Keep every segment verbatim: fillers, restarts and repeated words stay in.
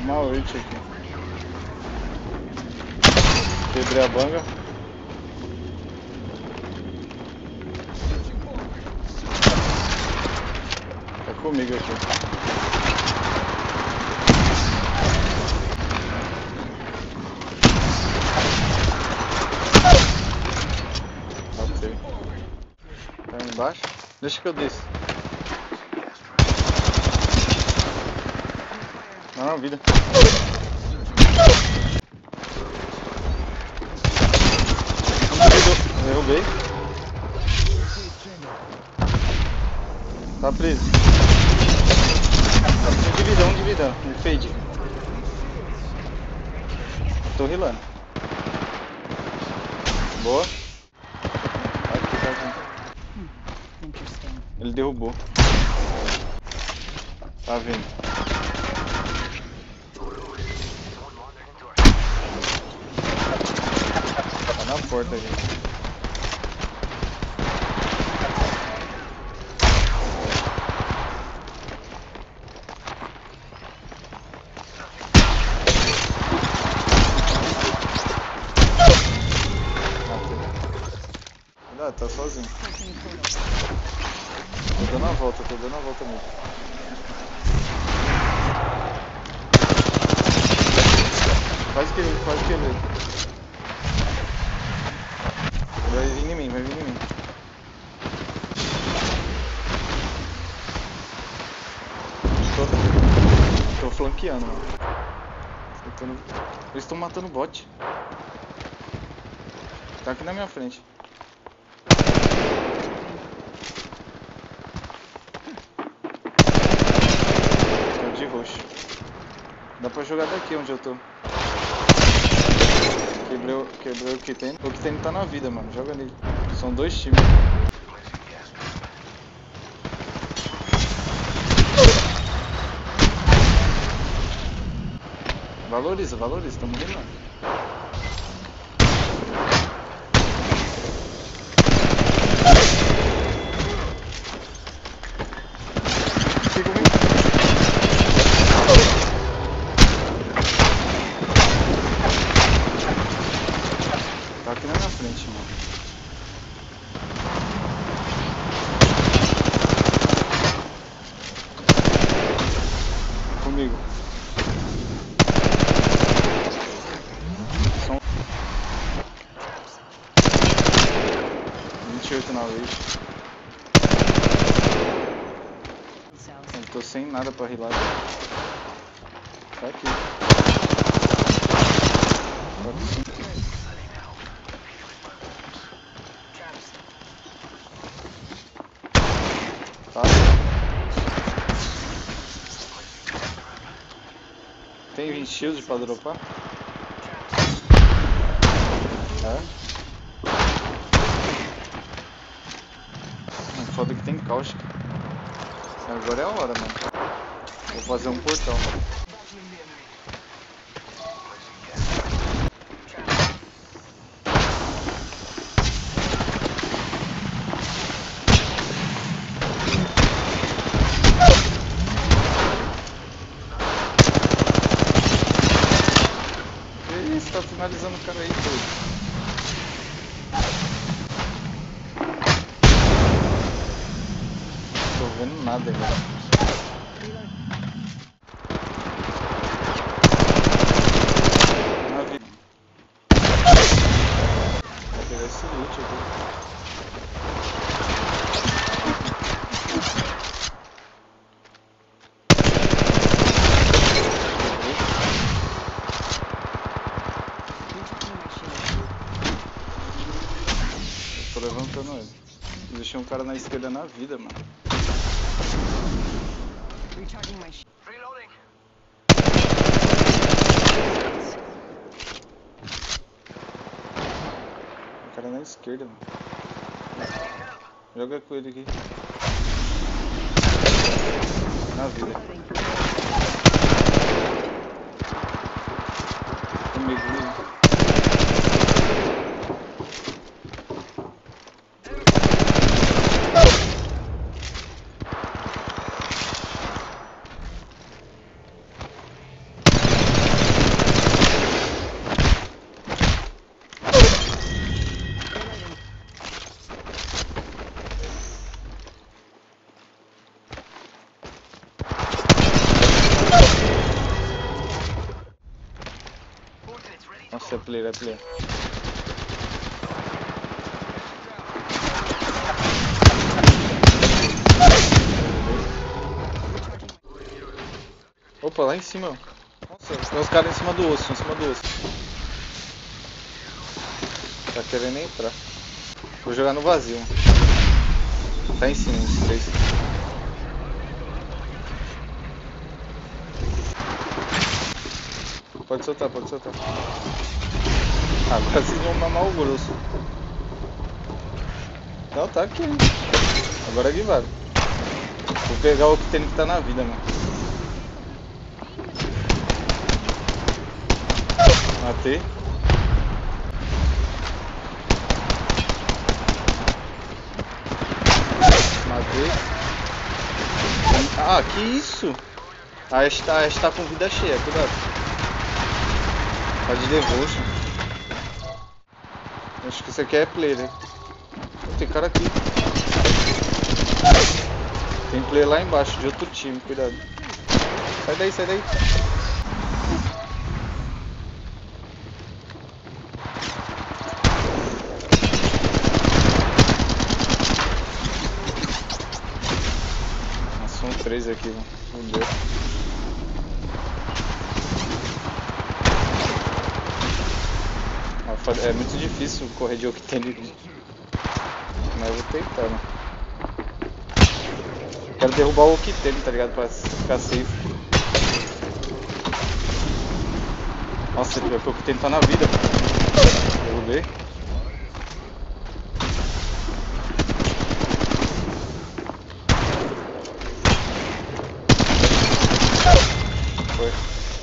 Uma ult aqui. Quebrei a banga. Tá comigo aqui. Matei. Tá aí embaixo? Deixa que eu desço. Não, não, vida. Derrubei. Tá preso. Um de vida, um de vida. Um fade. Tô rilando. Boa. Aqui, tá aqui. Ele derrubou. Tá vindo. Tá na porta aí. Ah, tá sozinho. Tô dando a volta, tô dando a volta mesmo. Faz o que ele, faz o que ele. Vai vir em mim, vai vir em mim. Tô, tô flanqueando, mano. Tentando... Eles estão matando o bot. Tá aqui na minha frente. Tô de roxo. Dá pra jogar daqui onde eu tô. Quebrei, o- quebrei o que tem. O que tem tá na vida, mano. Joga nele. São dois times. Valoriza, valoriza. Tamo rimando. Fica comigo. Tá aqui na minha frente, mano. Comigo. São vinte e oito na vez. Eu tô sem nada pra rilar. Tá aqui. Tá aqui. Tá. Tem vinte shield pra dropar? É. Foda que tem cáustica. Agora é a hora, mano. Vou fazer um portão, mano. Que isso, tá finalizando o cara aí, doido. Não tô vendo nada agora. Na vida. Vou pegar esse loot aqui. Tô levantando ele. Deixei um cara na esquerda na vida, mano. O cara na esquerda, mano. Joga com ele aqui. Na vida. Comigo, comigo. Nossa, é player, é player. Opa, lá em cima. Nossa, tem uns caras em cima do osso, em cima do osso. Tá querendo entrar. Vou jogar no vazio. Tá em cima, uns três. Pode soltar, pode soltar. Agora vocês vão mamar o grosso. Não, tá aqui. Agora é guivado. Vou pegar o que tem que tá na vida, mano. Matei. Matei. Ah, que isso? A Ashe tá, a Ashe tá com vida cheia, cuidado. Tá de devotion. Acho que isso aqui é player, né? Tem cara aqui. Tem player lá embaixo, de outro time, cuidado. Sai daí, sai daí. Nossa, são três aqui, mano. Meu Deus. É muito difícil correr de Octane. Mas eu vou tentar, né? Quero derrubar o Octane, tá ligado? Pra ficar safe. Nossa, o Octane tá na vida. Derrubei. Foi.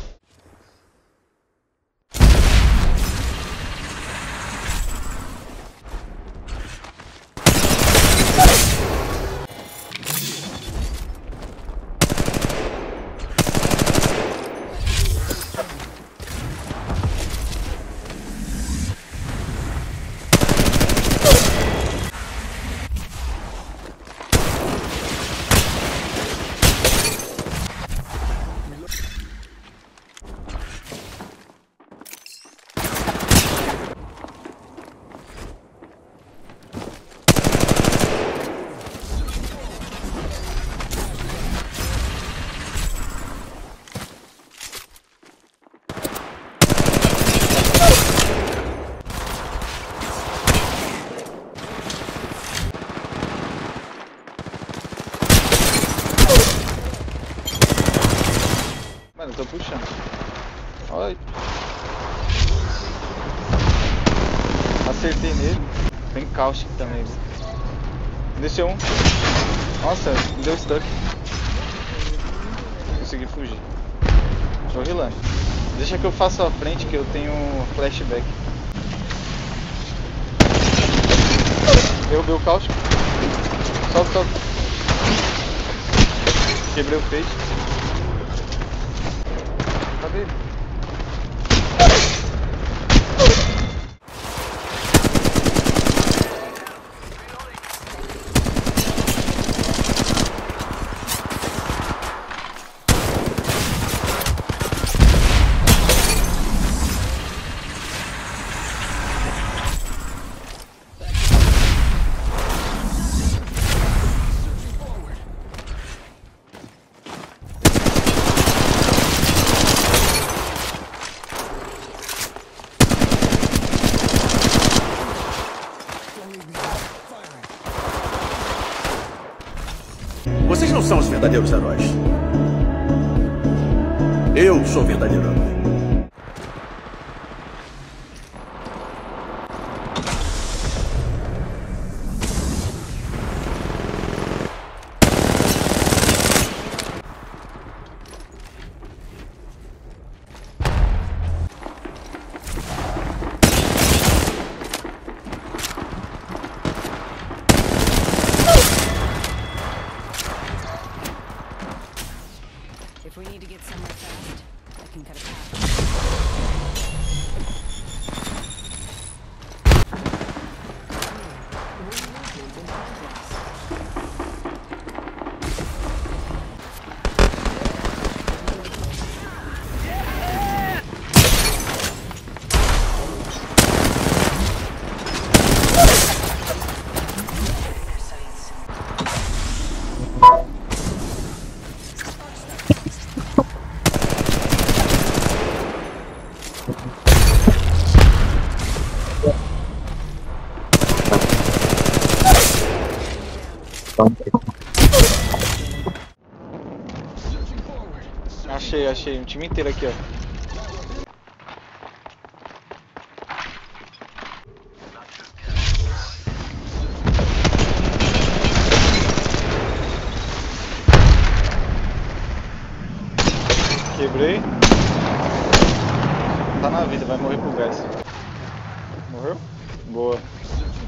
Mano, eu tô puxando. Olha. Acertei nele. Tem Caustic também. Desceu um. Nossa, me deu stuck. Consegui fugir. Tô rilando. Deixa que eu faço a frente que eu tenho flashback. Derrubei o Caustic. Sobe, sobe. Quebrei o peixe. Cadê ele? Vocês não são os verdadeiros heróis. Eu sou o verdadeiro herói. If we need to get somewhere fast, I can cut a path. Achei, achei. Um time inteiro aqui, ó. Quebrei. Tá na vida, vai morrer pro gás. Morreu? Boa.